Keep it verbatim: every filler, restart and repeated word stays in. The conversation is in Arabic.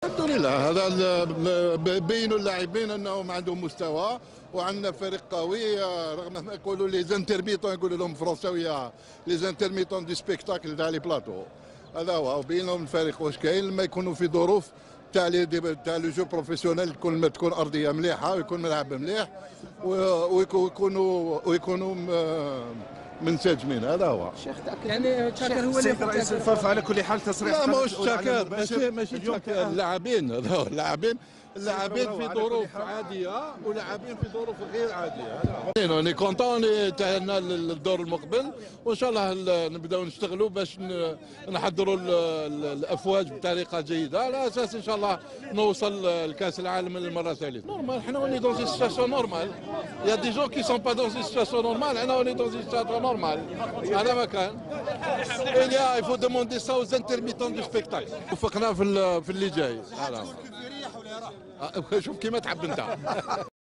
الحمد لله. هذا ال- بينوا اللاعبين انهم عندهم مستوى وعندنا فريق قوي، رغم ما يقولوا لي زانترميتون، يقولوا لهم فرنساويه لي زانترميتون دي سبيكتاكل تاع لي بلاطو. هذا هو بين لهم الفريق واش كاين لما يكونوا في ظروف تاع لي تاع لو جو بروفيسيونيل، تكون تكون ارضيه مليحه ويكون ملعب مليح ويكونوا ويكونوا منسجمين. هذا هو. شيخ تاكد يعني تشاكر هو اللي رئيس الفرف على كل حال تصريح. لا ماهوش تشاكر، ماشي ماشي تشاكر. اللاعبين هذا هو، اللاعبين اللاعبين في ظروف عاديه ولاعبين في ظروف غير عاديه. راني كونتون تاعنا للدور المقبل، وان شاء الله نبداو نشتغلوا باش نحضروا الافواج بطريقه جيده، على اساس ان شاء الله نوصل لكاس العالم للمره الثالثه. نورمال حنا وني دون سيتياسيون نورمال، يا دي جون كي سون با دون سيتياسيون نورمال، حنا وني دون سيتياسيون نورمال. هذا ما كان. il faut demander ça aux intermittents du spectacle. وفقنا في في اللي جاي. شوف كيما تحب انت.